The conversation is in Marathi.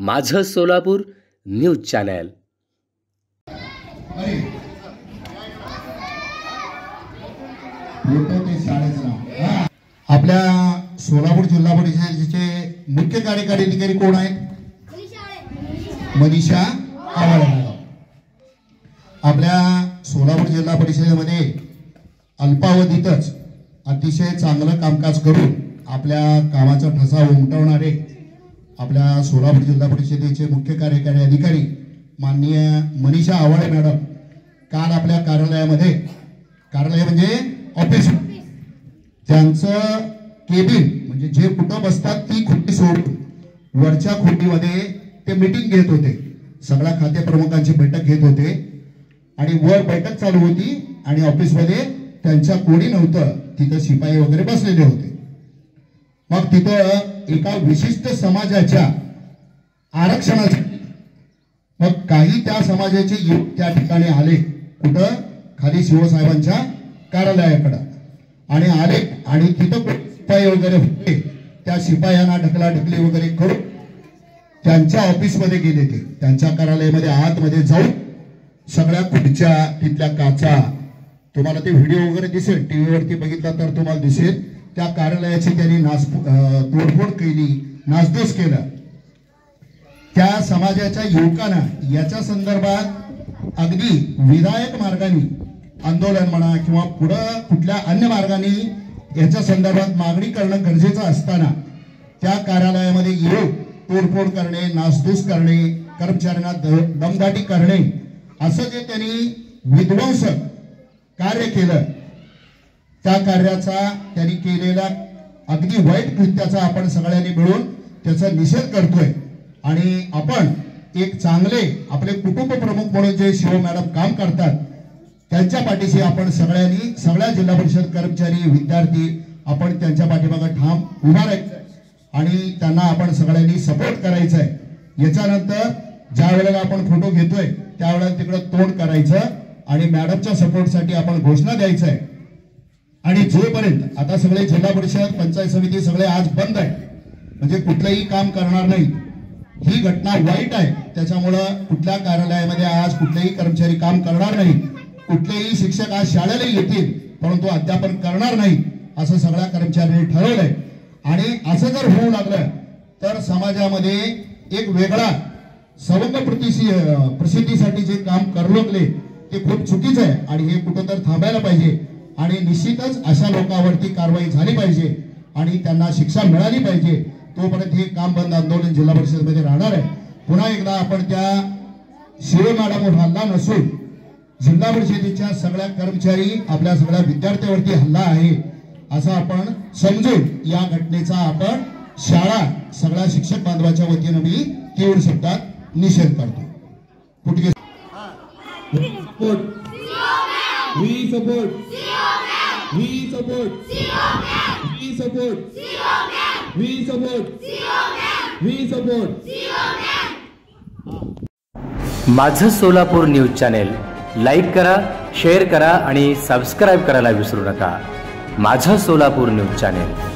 माझं सोलापूर न्यूज चॅनल। आपल्या सोलापूर जिल्हा परिषदेचे मुख्य कार्यकारी अधिकारी कोण आहेत? मनीषा आवाळे। आपल्या सोलापूर जिल्हा परिषदेमध्ये अल्पावधीतच अतिशय चांगलं कामकाज करून आपल्या कामाचा ठसा उमटवणारे आपल्या सोलापूर जिल्हा परिषदेचे मुख्य कार्यकारी अधिकारी माननीय मनीषा आवाळे मॅडम काल आपल्या कार्यालयामध्ये, कार्यालय म्हणजे ऑफिस, त्यांचं केबिन म्हणजे जे कुठं बसतात ती खोली सोडून वरच्या खोलीमध्ये ते मीटिंग घेत होते। सगळ्या खाते प्रमुखांची बैठक घेत होते आणि वर बैठक चालू होती आणि ऑफिसमध्ये त्यांच्या कोणी नव्हतं, तिथं शिपाई वगैरे बसलेले होते। मग तिथं एका विशिष्ट समाजाच्या आरक्षणासाठी मग काही त्या समाजाचे युवक त्या ठिकाणी आले, कुठं खाली शिवसाहेबांच्या कार्यालयाकडे आणि आले आणि तिथं शिपाई वगैरे होते, त्या शिपायांना ढकलाढकली वगैरे करून त्यांच्या ऑफिसमध्ये गेले। ते त्यांच्या कार्यालयामध्ये आतमध्ये जाऊन सगळ्या खुर्च्या, तिथल्या काचा, तुम्हाला ते व्हिडिओ वगैरे दिसेल, टीव्हीवरती बघितला तर तुम्हाला दिसेल, त्या कार्यालयाची त्यांनी तोडफोड केली, नासधूस केलं। त्या समाजाच्या युवकांना याच्या संदर्भात अगदी विधायक मार्गाने आंदोलन म्हणा किंवा पुढं कुठल्या अन्य मार्गाने याच्या संदर्भात मागणी करणं गरजेचं असताना त्या कार्यालयामध्ये येऊन तोडफोड करणे, नासधूस करणे, कर्मचाऱ्यांना दमदाटी करणे, असं जे त्यांनी विध्वंसक कार्य केलं, त्या कार्याचा त्यांनी केलेला अगदी वाईट कृत्याचा आपण सगळ्यांनी मिळून त्याचा निषेध करतोय। आणि आपण एक चांगले आपले कुटुंब प्रमुख म्हणून जे शिव मॅडम काम करतात त्यांच्या पाठीशी आपण सगळ्यांनी, सगळ्या जिल्हा परिषद कर्मचारी, विद्यार्थी आपण त्यांच्या पाठीमागे ठाम उभा राहायचं आणि त्यांना आपण सगळ्यांनी सपोर्ट करायचा आहे। याच्यानंतर ज्या वेळेला आपण फोटो घेतोय त्यावेळेला तिकडे तोंड करायचं आणि मॅडमच्या सपोर्टसाठी आपण घोषणा द्यायचं आहे। आणि जोपर्यंत आता सगळे जिल्हा परिषद, पंचायत समिती सगळे आज बंद आहे, म्हणजे कुठलंही काम करणार नाही, ही घटना वाईट आहे, त्याच्यामुळं कुठल्या कार्यालयामध्ये आज कुठलेही कर्मचारी काम करणार नाही, कुठलेही शिक्षक आज शाळेला येतील परंतु अध्यापन करणार नाही, असं सगळ्या कर्मचाऱ्यांनी ठरवलंय। आणि असं जर होऊ लागलं तर समाजामध्ये एक वेगळा सवंग प्रसिद्धीसाठी जे काम करलोकले ते खूप चुकीचं आहे आणि हे कुठं तर थांबायला पाहिजे आणि निश्चितच अशा लोकांवरती कारवाई झाली पाहिजे आणि त्यांना शिक्षा मिळाली पाहिजे। तोपर्यंत हे काम बंद आंदोलन जिल्हा परिषदेमध्ये राहणार आहे। पुन्हा एकदा आपण त्या शिव मॅडमवर हल्ला नसून जिल्हा परिषदेच्या सगळ्या कर्मचारी, आपल्या सगळ्या विद्यार्थ्यांवरती हल्ला आहे असं आपण समजून या घटनेचा आपण शाळा सगळ्या शिक्षक बांधवाच्या वतीनं मी तीव्र शब्दात निषेध करतो। कुठे We support. We support. We support. We support. We support. माझं सोलापूर न्यूज चॅनल लाईक करा, शेअर करा आणि सबस्क्राईब करायला विसरू नका। माझं सोलापूर न्यूज चॅनल।